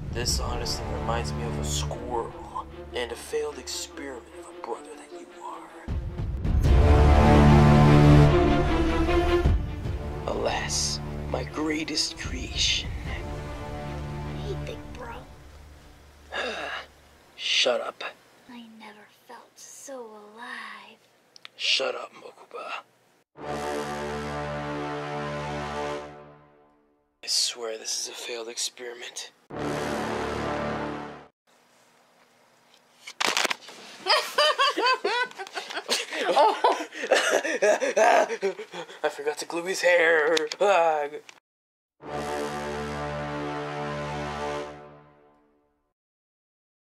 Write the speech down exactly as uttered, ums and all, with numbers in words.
This honestly reminds me of a squirrel and a failed experiment of a brother that you are. Alas, my greatest creation. Hey, big bro. Shut up. I never felt so alive. Shut up, Mokuba. I swear this is a failed experiment. I forgot to glue his hair.